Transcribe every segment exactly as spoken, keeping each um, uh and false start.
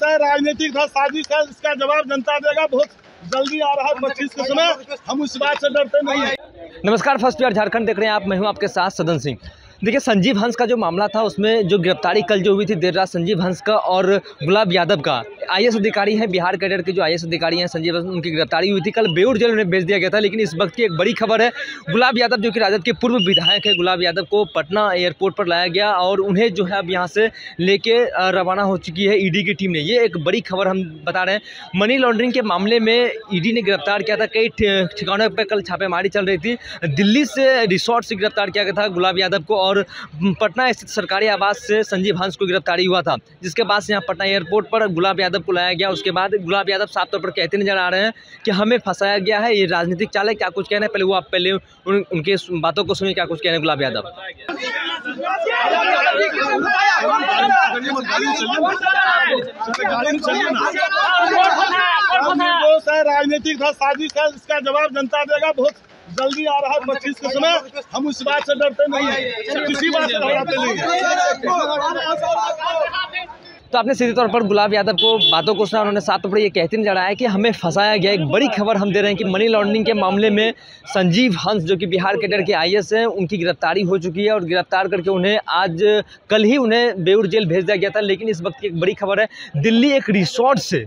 है, राजनीतिक था, साजिश है, इसका जवाब जनता देगा। बहुत जल्दी आ रहा है पच्चीस के समय, हम उस बात से डरते नहीं है। नमस्कार, फर्स्ट ईयर झारखंड देख रहे हैं आप। मैं हूं आपके साथ सदन सिंह। देखिए, संजीव हंस का जो मामला था उसमें जो गिरफ्तारी कल जो हुई थी देर रात संजीव हंस का और गुलाब यादव का, आईएएस अधिकारी हैं, बिहार कैडर के जो आईएएस अधिकारी हैं संजीव हंस, उनकी गिरफ्तारी हुई थी। कल बेऊर जेल उन्हें भेज दिया गया था। लेकिन इस वक्त की एक बड़ी खबर है, गुलाब यादव जो कि राजद के पूर्व विधायक है, गुलाब यादव को पटना एयरपोर्ट पर लाया गया और उन्हें जो है अब यहाँ से लेके रवाना हो चुकी है ईडी की टीम ने। ये एक बड़ी खबर हम बता रहे हैं। मनी लॉन्ड्रिंग के मामले में ईडी ने गिरफ्तार किया था। कई ठिकानों पर कल छापेमारी चल रही थी। दिल्ली से रिसोर्ट से गिरफ्तार किया गया था गुलाब यादव को और पटना स्थित सरकारी आवास से संजीव हंस को गिरफ्तारी हुआ था, जिसके बाद से यहाँ पटना एयरपोर्ट पर गुलाब यादव को लाया गया। उसके बाद गुलाब यादव साफ तौर पर कहते नजर आ रहे हैं कि हमें फंसाया गया है, ये राजनीतिक चाल है। क्या कुछ कहना है, पहले वो आप पहले उन, उनके बातों को सुनिए। क्या कुछ कहना है गुलाब यादव? राजनीतिक था, साजिश है, इसका जवाब जनता देगा। बहुत जल्दी आ रहा है पच्चीस के समय, हम उस बात से डरते नहीं है, किसी बात से डरते नहीं है। तो आपने सीधे तौर पर गुलाब यादव को बातों को सुना। उन्होंने साथ तौर पर ये कहते नजर आया कि हमें फंसाया गया। एक बड़ी खबर हम दे रहे हैं कि मनी लॉन्ड्रिंग के मामले में संजीव हंस जो कि बिहार कैडर के आईएएस हैं, उनकी गिरफ्तारी हो चुकी है और गिरफ्तार करके उन्हें आज कल ही उन्हें बेऊर जेल भेज दिया गया था। लेकिन इस वक्त की एक बड़ी खबर है, दिल्ली एक रिसोर्ट से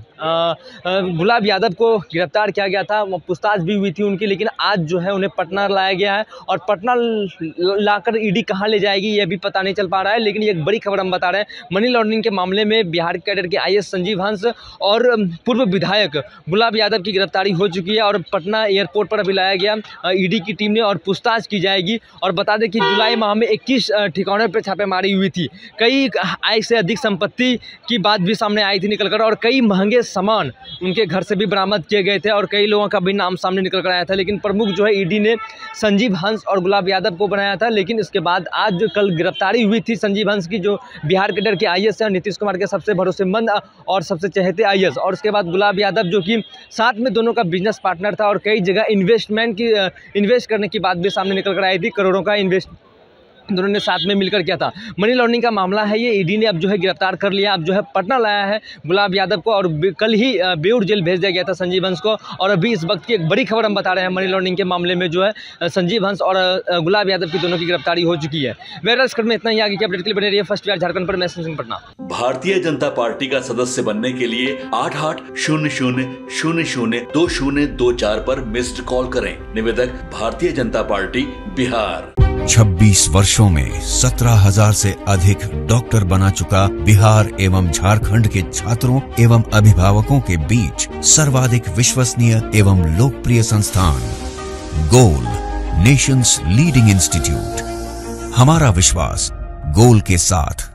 गुलाब यादव को गिरफ्तार किया गया था। पूछताछ भी हुई थी उनकी, लेकिन आज जो है उन्हें पटना लाया गया है और पटना लाकर ईडी कहाँ ले जाएगी ये भी पता नहीं चल पा रहा है। लेकिन ये एक बड़ी खबर हम बता रहे हैं। मनी लॉन्ड्रिंग के मामले में बिहार कैडर के आईएएस संजीव हंस और पूर्व विधायक गुलाब यादव की गिरफ्तारी हो चुकी है और पटना एयरपोर्ट पर अभी लाया गया ईडी की टीम ने और पूछताछ की जाएगी। और बता दें कि जुलाई माह में इक्कीस ठिकानों पर छापेमारी हुई थी। कई आय से अधिक संपत्ति की बात भी सामने आई थी निकलकर और कई महंगे सामान उनके घर से भी बरामद किए गए थे और कई लोगों का भी नाम सामने निकल कर आया था। लेकिन प्रमुख जो है ईडी ने संजीव हंस और गुलाब यादव को बनाया था। लेकिन इसके बाद आज कल गिरफ्तारी हुई थी संजीव हंस की, जो बिहार कैडर के आईएएस हैं, नीतीश कुमार के सबसे भरोसेमंद और सबसे चहेते आईएएस। और उसके बाद गुलाब यादव जो कि साथ में दोनों का बिजनेस पार्टनर था और कई जगह इन्वेस्टमेंट की इन्वेस्ट करने की बात भी सामने निकल कर आई थी। करोड़ों का इन्वेस्ट दोनों ने साथ में मिलकर किया था। मनी लॉन्ड्रिंग का मामला है ये। ईडी ने अब जो है गिरफ्तार कर लिया, अब जो है पटना लाया है गुलाब यादव को और कल ही बेऊर जेल भेज दिया गया था संजीव हंस को। और अभी इस वक्त की एक बड़ी खबर हम बता रहे हैं, मनी लॉन्ड्रिंग के मामले में जो है संजीव हंस और गुलाब यादव की दोनों की गिरफ्तारी हो चुकी है। मेरा इस में इतना ही। आगे की अपडेट के लिए बने रहिए फर्स्ट ईयर झारखंड पर। मैं सिंह पटना। भारतीय जनता पार्टी का सदस्य बनने के लिए आठ आठ शून्य शून्य शून्य शून्य दो शून्य दो चार पर मिस्ड कॉल करें। निवेदक भारतीय जनता पार्टी बिहार। छब्बीस वर्षों में सत्रह हजार से अधिक डॉक्टर बना चुका बिहार एवं झारखंड के छात्रों एवं अभिभावकों के बीच सर्वाधिक विश्वसनीय एवं लोकप्रिय संस्थान गोल, नेशंस लीडिंग इंस्टीट्यूट। हमारा विश्वास गोल के साथ।